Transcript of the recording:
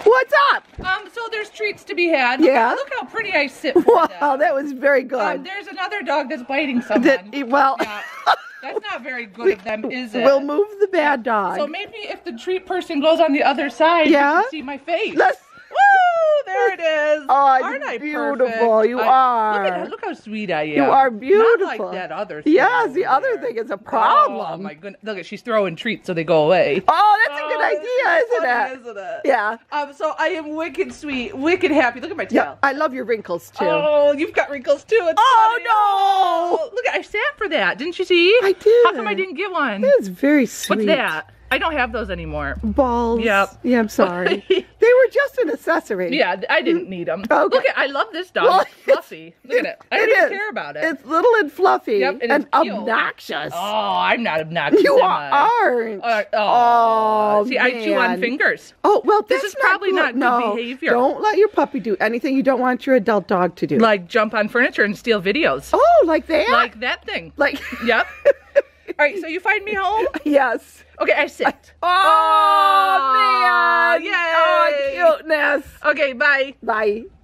What's up? So there's treats to be had. Yeah. Look how pretty I sit for Wow, that was very good. There's another dog that's biting someone. Well, yeah. That's not very good of them, is it? We'll move the bad dog. So maybe if the treat person goes on the other side, yeah, you can see my face. Let's. Woo! There it is. Oh, aren't I beautiful? Perfect? You are. Look how sweet I am. You are beautiful. Not like that other thing. Yes, the other thing is a problem. Oh my goodness! Look, she's throwing treats so they go away. Oh, that's a good idea, isn't it? Yeah. So I am wicked sweet, wicked happy. Look at my tail. Yeah, I love your wrinkles too. Oh, you've got wrinkles too. It's funny. No! Oh, look, I sat for that. Didn't you see? I did. How come I didn't get one? That's very sweet. What's that? I don't have those anymore. Balls. Yep. Yeah, I'm sorry. They were just an accessory. Yeah, I didn't need them. Okay. Look, I love this dog. Well, it's fluffy. Look at it. I don't even care about it. It's little and fluffy. Yep, and and it's cute. obnoxious. Oh, I'm not obnoxious. You am I? aren't. Oh, see, I chew on man. fingers. Oh, well, This is probably not good behavior. Don't let your puppy do anything you don't want your adult dog to do. Like jump on furniture and steal videos. Oh, like that? Like that thing. Like. Yep. All right, so you find me home? Yes. Okay, I sit. Oh, man. Yay. Oh, cuteness. Okay, bye. Bye.